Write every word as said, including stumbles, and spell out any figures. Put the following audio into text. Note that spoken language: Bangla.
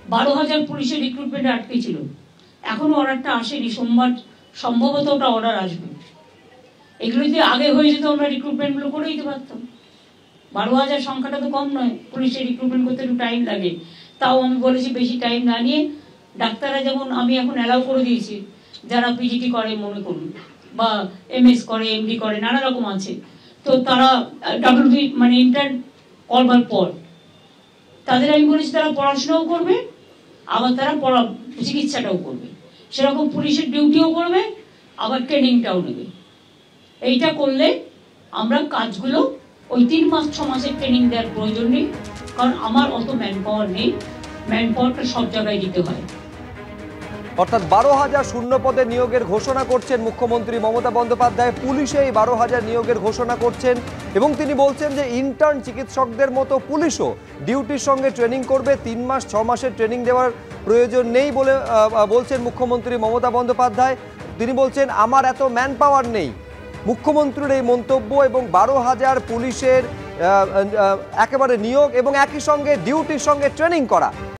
বারো হাজার পুলিশের রিক্রুটমেন্ট আটকে ছিল, এখনো অর্ডারটা আসেনি, সোমবার সম্ভবত ওটা অর্ডার আসবে। এগুলো যদি আগে হয়ে যেত আমরা রিক্রুটমেন্টগুলো করে দিতে পারতাম। বারো হাজার সংখ্যাটা তো কম নয়, পুলিশের রিক্রুটমেন্ট করতে একটু টাইম লাগে। তাও আমি বলেছি বেশি টাইম না নিয়ে, ডাক্তাররা যেমন আমি এখন অ্যালাউ করে দিয়েছি, যারা পিজিটি করে মনে করুন, বা এমএস করে, এমডি করে, নানা রকম আছে, তো তারা ডাব্লিউবি মানে ইন্টার্ন করবার পর তাদের আমি বলেছি তারা পড়াশোনাও করবে, আবার তারা পড়া চিকিৎসাটাও করবে, সেরকম পুলিশের ডিউটিও করবে, আবার ট্রেনিংটাও নেবে। এইটা করলে আমরা কাজগুলো ওই তিন মাস ছ মাসের ট্রেনিং দেওয়ার প্রয়োজন নেই, কারণ আমার অত ম্যান পাওয়ার নেই, ম্যান পাওয়ারটা সব জায়গায় দিতে হয়। অর্থাৎ বারো হাজার শূন্য পদে নিয়োগের ঘোষণা করছেন মুখ্যমন্ত্রী মমতা বন্দ্যোপাধ্যায়। পুলিশে এই বারো হাজার নিয়োগের ঘোষণা করছেন এবং তিনি বলছেন যে ইন্টার্ন চিকিৎসকদের মতো পুলিশও ডিউটির সঙ্গে ট্রেনিং করবে, তিন মাস ছ মাসের ট্রেনিং দেওয়ার প্রয়োজন নেই বলে বলছেন মুখ্যমন্ত্রী মমতা বন্দ্যোপাধ্যায়। তিনি বলছেন আমার এত ম্যান পাওয়ার নেই। মুখ্যমন্ত্রীর এই মন্তব্য এবং বারো হাজার পুলিশের একেবারে নিয়োগ এবং একই সঙ্গে ডিউটির সঙ্গে ট্রেনিং করা